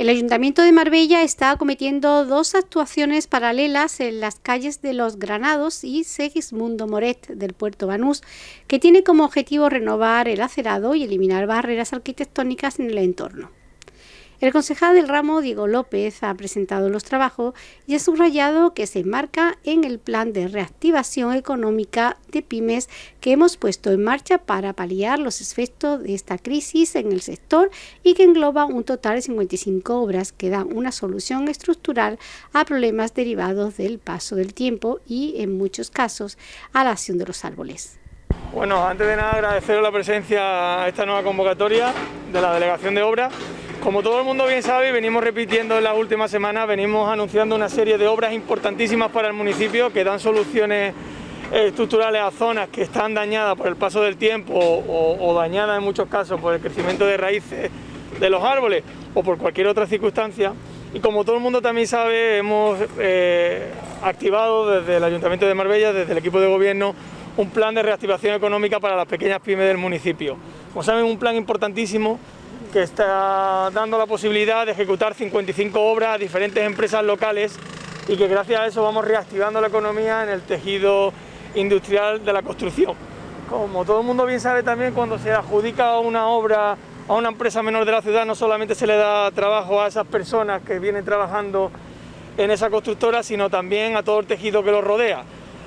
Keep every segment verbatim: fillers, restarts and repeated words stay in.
El Ayuntamiento de Marbella está acometiendo dos actuaciones paralelas en las calles de Los Granados y Segismundo Moret del Puerto Banús, que tiene como objetivo renovar el acerado y eliminar barreras arquitectónicas en el entorno. El concejal del ramo, Diego López, ha presentado los trabajos y ha subrayado que se enmarca en el plan de reactivación económica de pymes que hemos puesto en marcha para paliar los efectos de esta crisis en el sector y que engloba un total de cincuenta y cinco obras que dan una solución estructural a problemas derivados del paso del tiempo y, en muchos casos, a la acción de los árboles. Bueno, antes de nada agradeceros la presencia a esta nueva convocatoria de la Delegación de Obras. Como todo el mundo bien sabe, y venimos repitiendo en las últimas semanas, venimos anunciando una serie de obras importantísimas para el municipio que dan soluciones estructurales a zonas que están dañadas por el paso del tiempo o, o dañadas en muchos casos por el crecimiento de raíces de los árboles o por cualquier otra circunstancia. Y como todo el mundo también sabe, hemos eh, activado desde el Ayuntamiento de Marbella, desde el equipo de gobierno, un plan de reactivación económica para las pequeñas pymes del municipio. Como saben, un plan importantísimo que está dando la posibilidad de ejecutar cincuenta y cinco obras a diferentes empresas locales y que gracias a eso vamos reactivando la economía en el tejido industrial de la construcción. Como todo el mundo bien sabe también, cuando se adjudica una obra a una empresa menor de la ciudad, no solamente se le da trabajo a esas personas que vienen trabajando en esa constructora, sino también a todo el tejido que los rodea,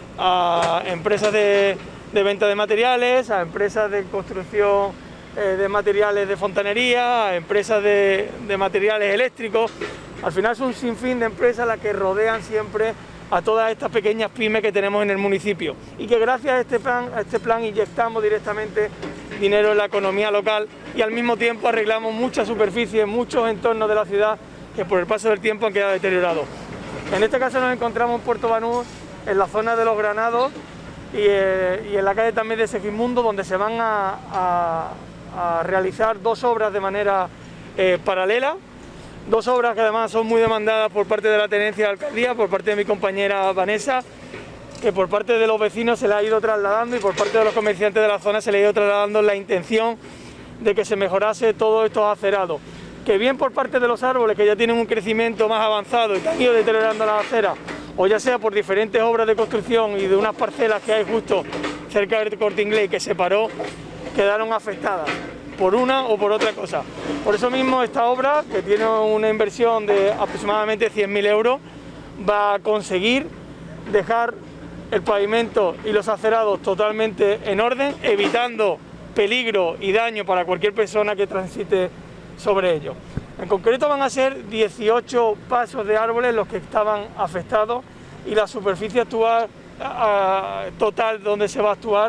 a empresas de, de venta de materiales, a empresas de construcción de materiales de fontanería, a empresas de, de materiales eléctricos. Al final es un sinfín de empresas las que rodean siempre a todas estas pequeñas pymes que tenemos en el municipio y que gracias a este plan, a este plan inyectamos directamente dinero en la economía local y al mismo tiempo arreglamos muchas superficies, muchos entornos de la ciudad que por el paso del tiempo han quedado deteriorados. En este caso nos encontramos en Puerto Banús, en la zona de Los Granados y, eh, y en la calle también de Segismundo, donde se van a, a a realizar dos obras de manera eh, paralela, dos obras que además son muy demandadas por parte de la tenencia de alcaldía, por parte de mi compañera Vanessa, que por parte de los vecinos se le ha ido trasladando y por parte de los comerciantes de la zona se le ha ido trasladando la intención de que se mejorase todos estos acerados, que bien por parte de los árboles que ya tienen un crecimiento más avanzado y que han ido deteriorando las aceras, o ya sea por diferentes obras de construcción y de unas parcelas que hay justo cerca del Corte Inglés que se paró, quedaron afectadas por una o por otra cosa. Por eso mismo esta obra, que tiene una inversión de aproximadamente cien mil euros, va a conseguir dejar el pavimento y los acerados totalmente en orden, evitando peligro y daño para cualquier persona que transite sobre ellos. En concreto van a ser dieciocho pasos de árboles los que estaban afectados y la superficie actual, a, a, total donde se va a actuar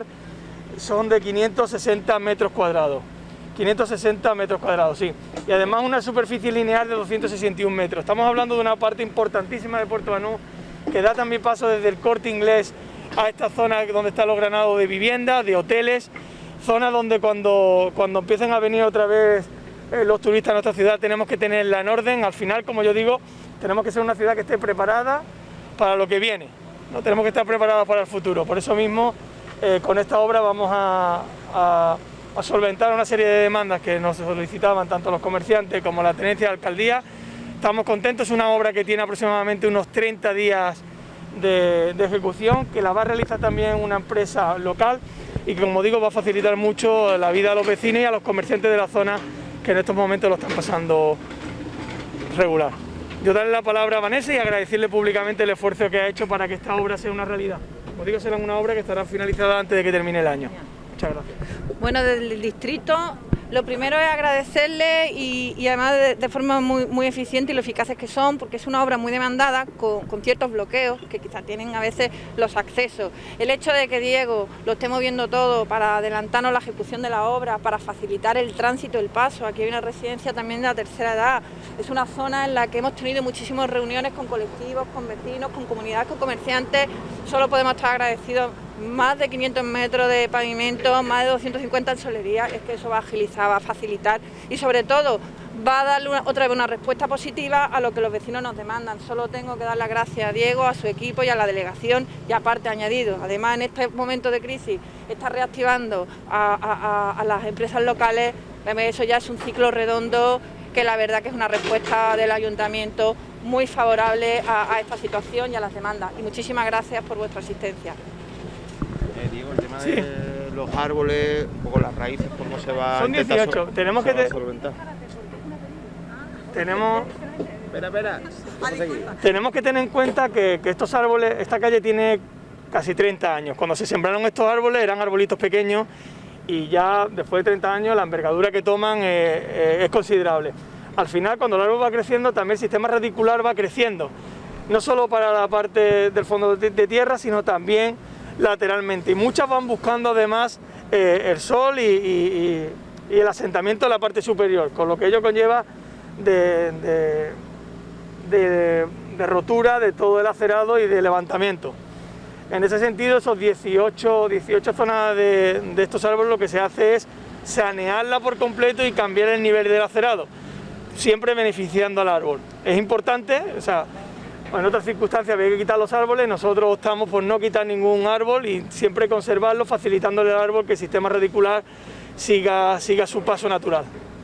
son de quinientos sesenta metros cuadrados. quinientos sesenta metros cuadrados, sí. Y además una superficie lineal de doscientos sesenta y un metros. Estamos hablando de una parte importantísima de Puerto Banús que da también paso desde el Corte Inglés a esta zona donde están Los Granados de viviendas, de hoteles, zona donde cuando, cuando empiecen a venir otra vez eh, los turistas a nuestra ciudad tenemos que tenerla en orden. Al final, como yo digo, tenemos que ser una ciudad que esté preparada para lo que viene, no tenemos que estar preparados para el futuro. Por eso mismo, Eh, con esta obra vamos a, a, a solventar una serie de demandas que nos solicitaban tanto los comerciantes como la tenencia de alcaldía. Estamos contentos, es una obra que tiene aproximadamente unos treinta días de, de ejecución, que la va a realizar también una empresa local y que, como digo, va a facilitar mucho la vida a los vecinos y a los comerciantes de la zona que en estos momentos lo están pasando regular. Yo darle la palabra a Vanessa y agradecerle públicamente el esfuerzo que ha hecho para que esta obra sea una realidad. Como digo, será una obra que estará finalizada antes de que termine el año. Muchas gracias. Bueno, desde el distrito, lo primero es agradecerle y, y además de, de forma muy, muy eficiente y lo eficaces que son, porque es una obra muy demandada, con, con ciertos bloqueos que quizás tienen a veces los accesos. El hecho de que Diego lo esté moviendo todo para adelantarnos la ejecución de la obra, para facilitar el tránsito, el paso. Aquí hay una residencia también de la tercera edad. Es una zona en la que hemos tenido muchísimas reuniones con colectivos, con vecinos, con comunidades, con comerciantes. Solo podemos estar agradecidos. Más de quinientos metros de pavimento, más de doscientos cincuenta en solería, es que eso va a agilizar, va a facilitar y sobre todo va a darle una, otra vez una respuesta positiva a lo que los vecinos nos demandan. Solo tengo que dar las gracias a Diego, a su equipo y a la delegación y aparte añadido. Además, en este momento de crisis está reactivando a, a, a, a las empresas locales, eso ya es un ciclo redondo que la verdad que es una respuesta del ayuntamiento muy favorable a, a esta situación y a las demandas. Y muchísimas gracias por vuestra asistencia. Eh, Diego, el tema Sí. de los árboles, un poco las raíces, cómo se va Son a intentar dieciocho, sol- tenemos se que va a te- solventar. Tenemos, Espera, espera. Vamos a seguir. tenemos que tener en cuenta que, que estos árboles, esta calle tiene casi treinta años. Cuando se sembraron estos árboles eran arbolitos pequeños y ya después de treinta años la envergadura que toman eh, eh, es considerable. Al final, cuando el árbol va creciendo, también el sistema radicular va creciendo, no solo para la parte del fondo de, de tierra, sino también lateralmente. Y muchas van buscando además eh, el sol y, y- y- y el asentamiento en la parte superior, con lo que ello conlleva de, de- de- de rotura de todo el acerado y de levantamiento. En ese sentido, esos dieciocho, dieciocho zonas de, de estos árboles, lo que se hace es sanearla por completo y cambiar el nivel del acerado, siempre beneficiando al árbol. Es importante, o sea, en otras circunstancias había que quitar los árboles, nosotros optamos por no quitar ningún árbol y siempre conservarlo, facilitándole al árbol que el sistema radicular siga, siga su paso natural.